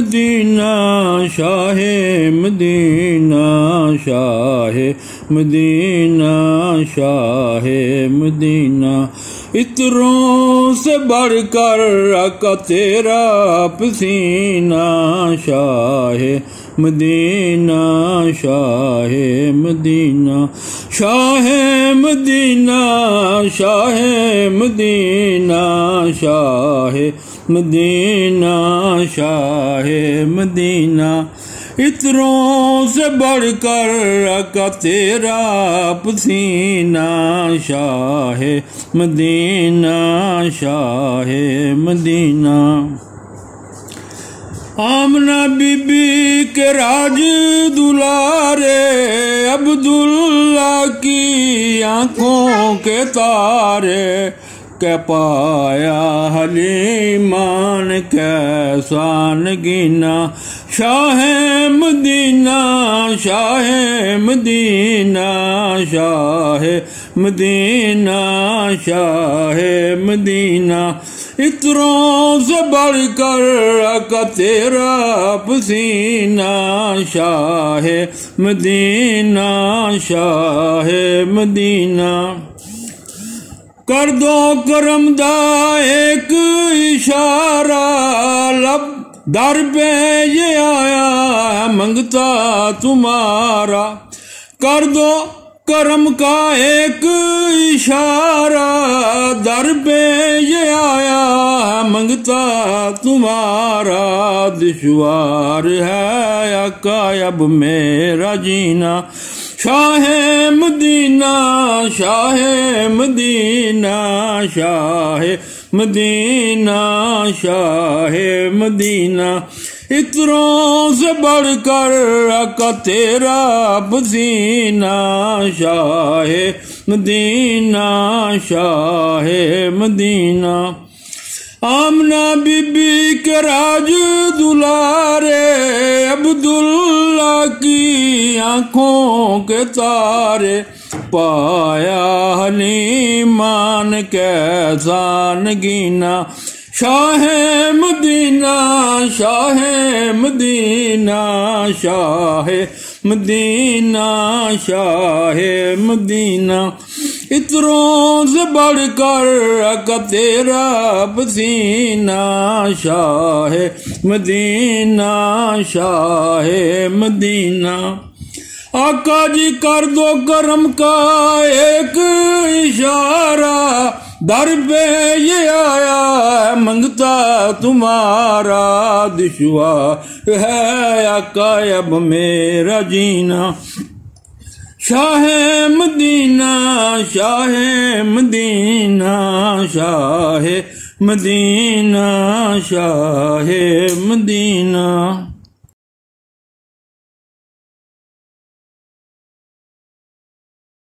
مدینہ شاہ مدینہ شاہ مدینہ شاہ مدینہ عطروں سے بڑھ کر آقا تیرا پسینہ شاہ مدینہ شاہ مدینہ شاہ مدینہ شاہ مدینہ شاہ مدینہ شاہ مدینہ عطروں سے بڑھ کر آقا تیرا پسینہ شاہ مدینہ شاہ مدینہ آمنہ بی بی کے راج دلارے عبداللہ کی آنکھوں کے تارے کہ پایا حلیمان کیسا نگینا شاہ مدینہ شاہ مدینہ شاہ مدینہ شاہ مدینہ عطروں سے بڑھ کر آقا تیرا پسینہ شاہ مدینہ شاہ مدینہ کر دو کرم دا ایک اشارہ لب در پہ یہ آیا منگتا تمہارا کر دو کرم کا ایک اشارہ در پہ یہ آیا منگتا تمہارا دشوار ہے آقا اب میرا جینا شاہ مدینہ شاہ مدینہ شاہ مدینہ شاہ مدینہ عطروں سے بڑھ کر آقا تیرا پسینہ شاہ مدینہ شاہ مدینہ آمنہ بی بی کے راج دلارے عبداللہ کی آنکھوں کے تارے پایا حلیمان کیسا نگینا شاہ مدینہ شاہ مدینہ شاہ مدینہ شاہ مدینہ عطروں سے بڑھ کر آقا تیرا پسینہ شاہ مدینہ شاہ مدینہ آقا جی کر دو کرم کا ایک اشارہ در پہ یہ آیا منگتا تمہارا دشوار ہے آقا اب میرا جینا شاہ مدینہ شاہ مدینہ شاہ مدینہ شاہ مدینہ